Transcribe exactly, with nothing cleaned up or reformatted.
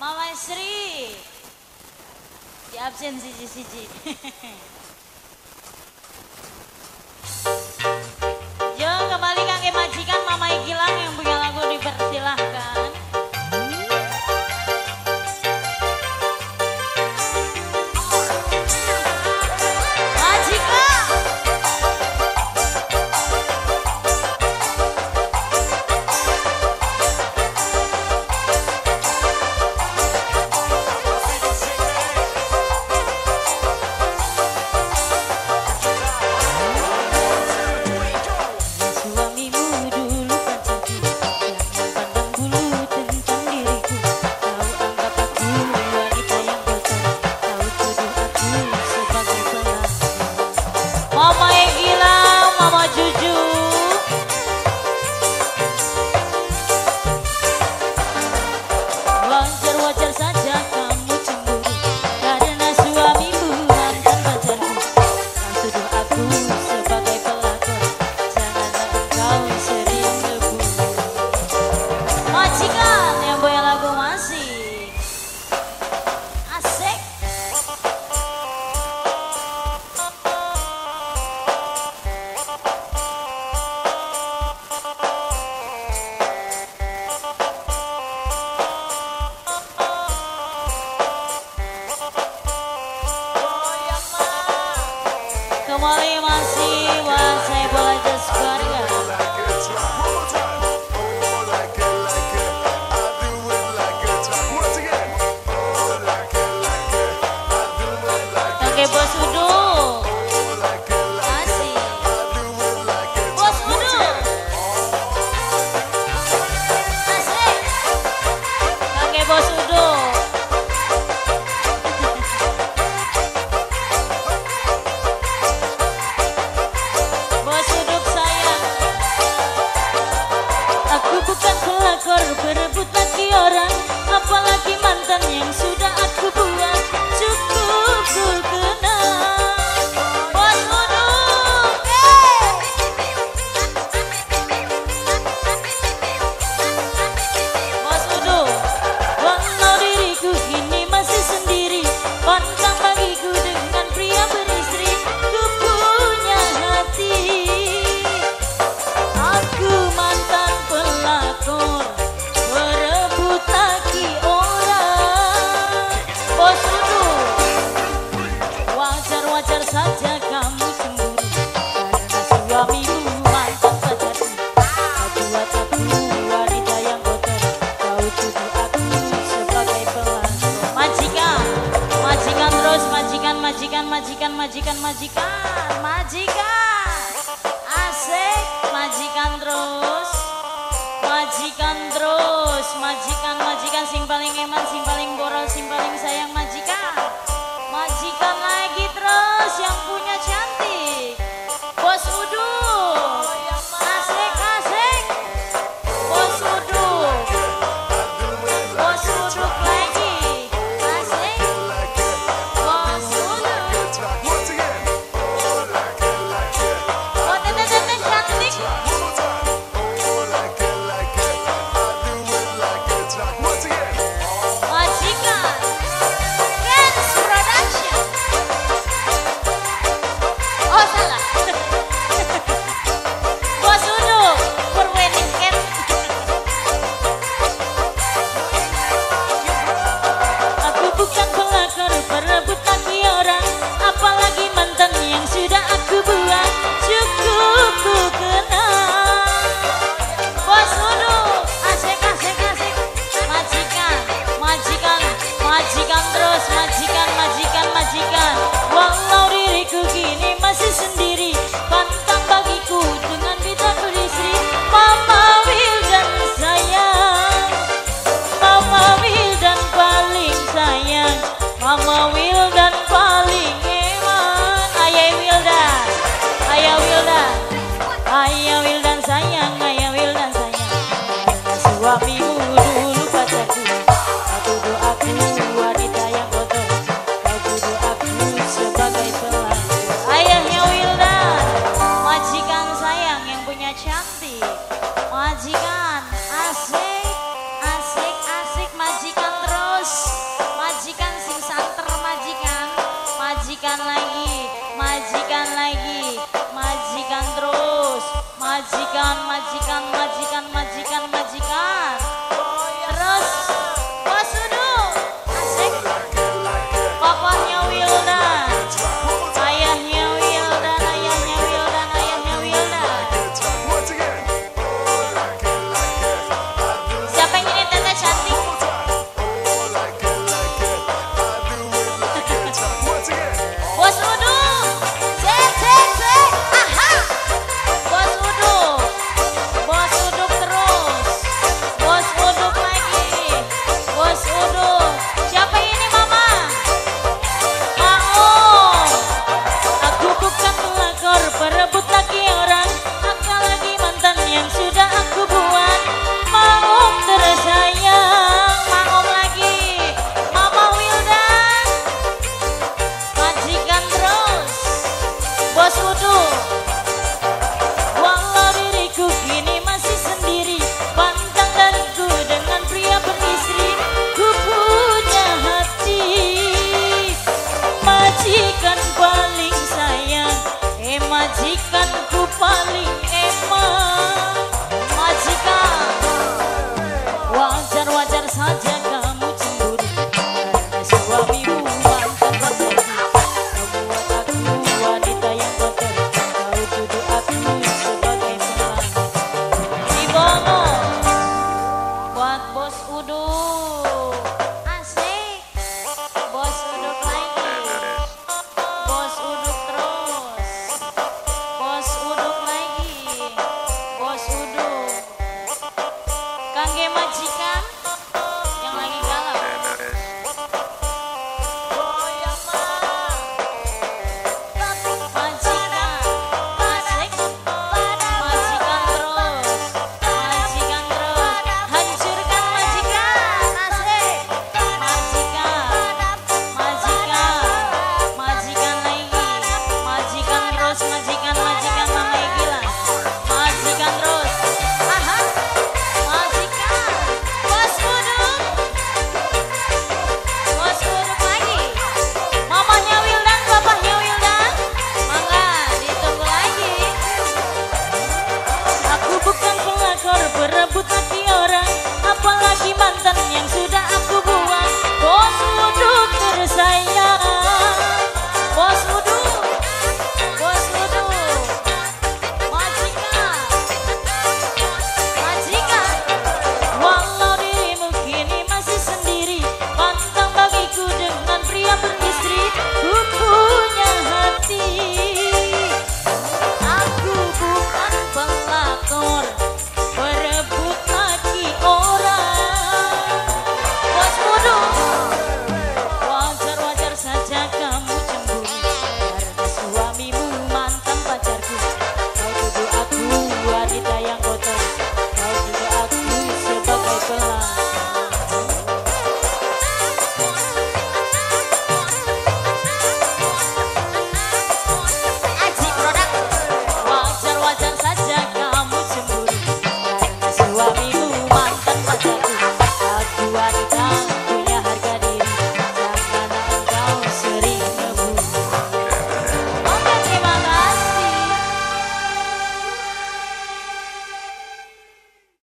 Mama Sri di absen siji-siji. Yo kembali kangge majikan Mama Gilang yang punya lagu dipersilahkan. Kembali masih wasai bola jas keluarga. Oke bos Udu. Masih. Bos Udu. Asik. Oke bos Udu. Bukan pelakor berebut lagi orang, apalagi mantan yang sudah aku buat. Cukup ku kenal Bos Udu. Hey! Bos Udu, walau diriku kini masih sendiri, pantang bagiku dengan pria beristri. Ku punya hati, aku mantan pelakor berebut lagi orang. Bos Udu, wajar-wajar saja kamu cemburu karena suamimu mantan pacarku. Kau buat aku wanita yang kotor, kau tuduh aku sebagai pelakor. Majikan, majikan terus, majikan, majikan, majikan, majikan, majikan, majikan. Asik, majikan terus. Majikan terus, majikan, majikan sing paling eman, sing paling boros, sing paling sayang majikan. Majikan lagi terus yang punya cantik. Bos Udu. Asik, asik. Bos Udu. Bos Udu lagi. Asik. Bos Udu. Oh, teteh-teteh cantik. Majikan Dance Production. Oh salah. Bos Udu Purwening Cat. majikan, majikan, majikan,